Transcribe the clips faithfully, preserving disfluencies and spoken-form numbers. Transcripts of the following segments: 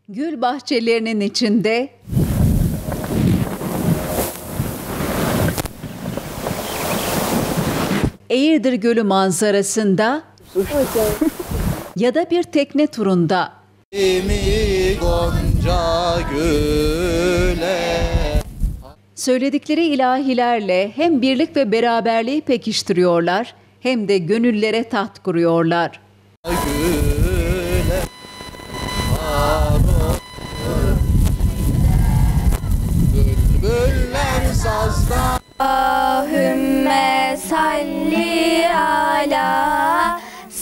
Gül bahçelerinin içinde Eğirdir Gölü manzarasında ya da bir tekne turunda Gonca güle. Söyledikleri ilahilerle hem birlik ve beraberliği pekiştiriyorlar hem de gönüllere taht kuruyorlar. Güle. Bülbüller sazda. Allahümme salli ala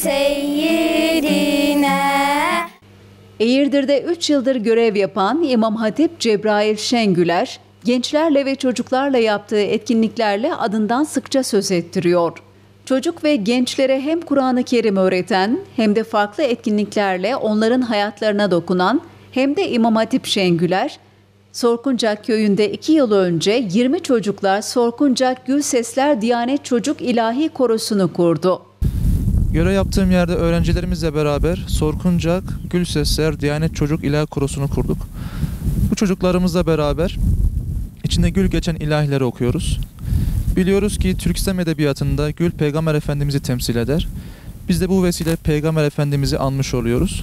seyyidine. Eğirdir'de üç yıldır görev yapan İmam Hatip Cebrail Şengüler, gençlerle ve çocuklarla yaptığı etkinliklerle adından sıkça söz ettiriyor. Çocuk ve gençlere hem Kur'an-ı Kerim öğreten hem de farklı etkinliklerle onların hayatlarına dokunan hem de İmam Hatip Şengüler, Sorkuncak köyünde iki yıl önce yirmi çocuklar Sorkuncak Gül Sesler Diyanet Çocuk İlahi Korosu'nu kurdu. Görev yaptığım yerde öğrencilerimizle beraber Sorkuncak Gül Sesler Diyanet Çocuk İlahi Korosu'nu kurduk. Bu çocuklarımızla beraber içinde gül geçen ilahileri okuyoruz. Biliyoruz ki Türk İslam Edebiyatı'nda gül Peygamber Efendimiz'i temsil eder. Biz de bu vesile Peygamber Efendimiz'i anmış oluyoruz.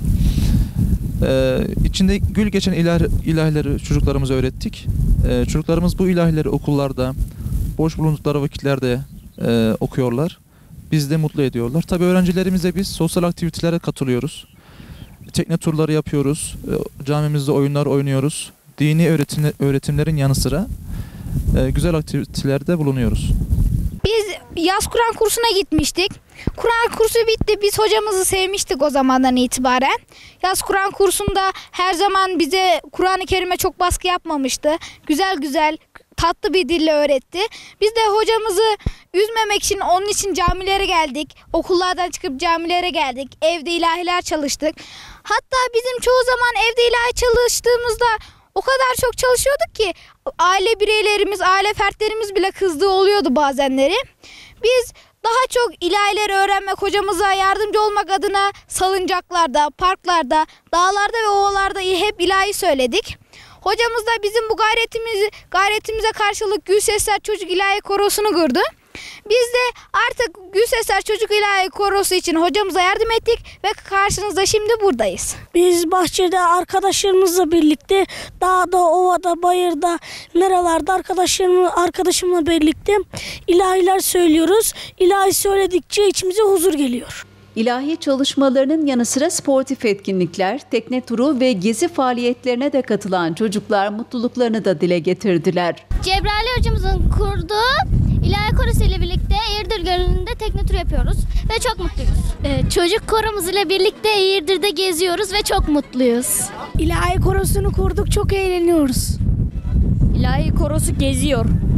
Ee, içinde gül geçen ilah, ilahileri çocuklarımıza öğrettik. Ee, çocuklarımız bu ilahileri okullarda, boş bulundukları vakitlerde e, okuyorlar. Biz de mutlu ediyorlar. Tabii öğrencilerimize biz sosyal aktivitelere katılıyoruz. Tekne turları yapıyoruz. E, camimizde oyunlar oynuyoruz. Dini öğretim, öğretimlerin yanı sıra e, güzel aktivitelerde bulunuyoruz. Biz yaz Kur'an kursuna gitmiştik. Kur'an kursu bitti. Biz hocamızı sevmiştik o zamandan itibaren. Yaz Kur'an kursunda her zaman bize Kur'an-ı Kerim'e çok baskı yapmamıştı. Güzel güzel, tatlı bir dille öğretti. Biz de hocamızı üzmemek için onun için camilere geldik. Okullardan çıkıp camilere geldik. Evde ilahiler çalıştık. Hatta bizim çoğu zaman evde ilahi çalıştığımızda o kadar çok çalışıyorduk ki aile bireylerimiz, aile fertlerimiz bile kızdığı oluyordu bazenleri. Biz daha çok ilahileri öğrenmek, hocamıza yardımcı olmak adına salıncaklarda, parklarda, dağlarda ve ovalarda hep ilahi söyledik. Hocamız da bizim bu gayretimizi, gayretimize karşılık Gül Sesler Çocuk İlahi Korosu'nu kurdu. Biz de artık Gül Sesler Çocuk İlahi Korosu için hocamıza yardım ettik ve karşınızda şimdi buradayız. Biz bahçede arkadaşlarımızla birlikte dağda, ovada, bayırda, meralarda arkadaşlarımla, arkadaşımla birlikte ilahiler söylüyoruz. İlahi söyledikçe içimize huzur geliyor. İlahi çalışmalarının yanı sıra sportif etkinlikler, tekne turu ve gezi faaliyetlerine de katılan çocuklar mutluluklarını da dile getirdiler. Cebrail hocamızın kurduğu İlahi Korosu ile birlikte Eğirdir Gölü'nde tekne turu yapıyoruz ve çok mutluyuz. Ee, çocuk koromuz ile birlikte Eğirdir'de geziyoruz ve çok mutluyuz. İlahi Korosu'nu kurduk, çok eğleniyoruz. İlahi Korosu geziyor.